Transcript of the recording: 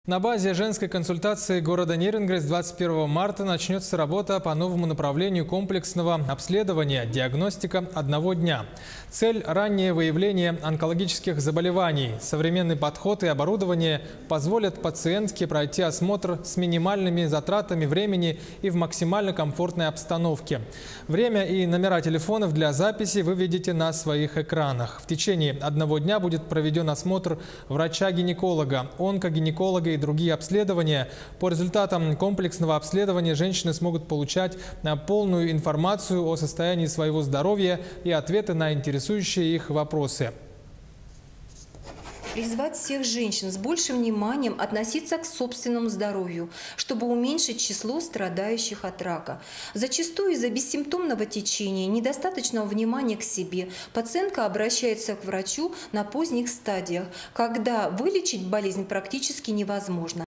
На базе женской консультации города Нерюнгри с 21 марта начнется работа по новому направлению комплексного обследования «Диагностика одного дня». Цель – раннее выявление онкологических заболеваний. Современный подход и оборудование позволят пациентке пройти осмотр с минимальными затратами времени и в максимально комфортной обстановке. Время и номера телефонов для записи вы видите на своих экранах. В течение одного дня будет проведен осмотр врача-гинеколога, онкогинеколога и другие обследования. По результатам комплексного обследования женщины смогут получать полную информацию о состоянии своего здоровья и ответы на интересующие их вопросы. Призвать всех женщин с большим вниманием относиться к собственному здоровью, чтобы уменьшить число страдающих от рака. Зачастую из-за бессимптомного течения, недостаточного внимания к себе пациентка обращается к врачу на поздних стадиях, когда вылечить болезнь практически невозможно.